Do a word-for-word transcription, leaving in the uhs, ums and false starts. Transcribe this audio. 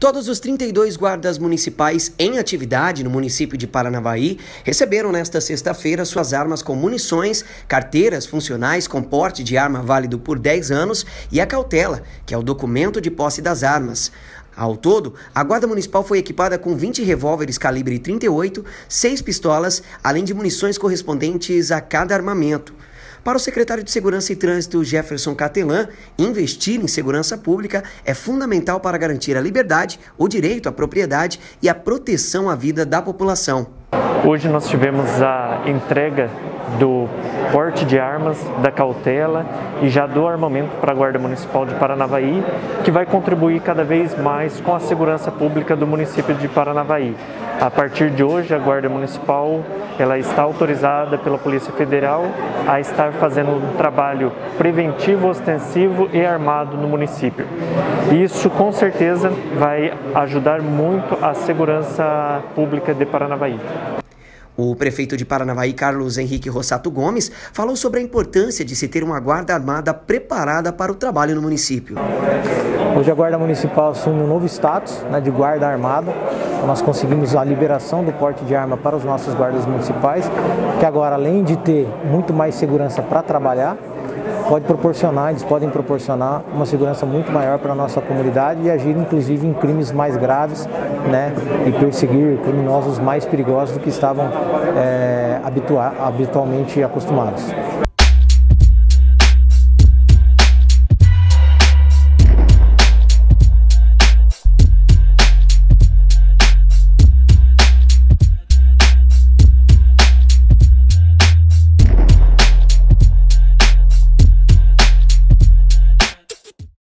Todos os trinta e dois guardas municipais em atividade no município de Paranavaí receberam nesta sexta-feira suas armas com munições, carteiras funcionais com porte de arma válido por dez anos e a cautela, que é o documento de posse das armas. Ao todo, a Guarda Municipal foi equipada com vinte revólveres calibre trinta e oito, seis pistolas, além de munições correspondentes a cada armamento. Para o secretário de Segurança e Trânsito, Jefferson Catelan, investir em segurança pública é fundamental para garantir a liberdade, o direito à propriedade e a proteção à vida da população. Hoje nós tivemos a entrega do porte de armas, da cautela e já do armamento para a Guarda Municipal de Paranavaí, que vai contribuir cada vez mais com a segurança pública do município de Paranavaí. A partir de hoje, a Guarda Municipal ela está autorizada pela Polícia Federal a estar fazendo um trabalho preventivo, ostensivo e armado no município. Isso, com certeza, vai ajudar muito a segurança pública de Paranavaí. O prefeito de Paranavaí, Carlos Henrique Rossato Gomes, falou sobre a importância de se ter uma guarda armada preparada para o trabalho no município. Hoje a Guarda Municipal assume um novo status, né, de guarda armada. Nós conseguimos a liberação do porte de arma para os nossos guardas municipais, que agora, além de ter muito mais segurança para trabalhar, pode proporcionar, eles podem proporcionar uma segurança muito maior para a nossa comunidade e agir inclusive em crimes mais graves, né, e perseguir criminosos mais perigosos do que estavam é, habitua- habitualmente acostumados.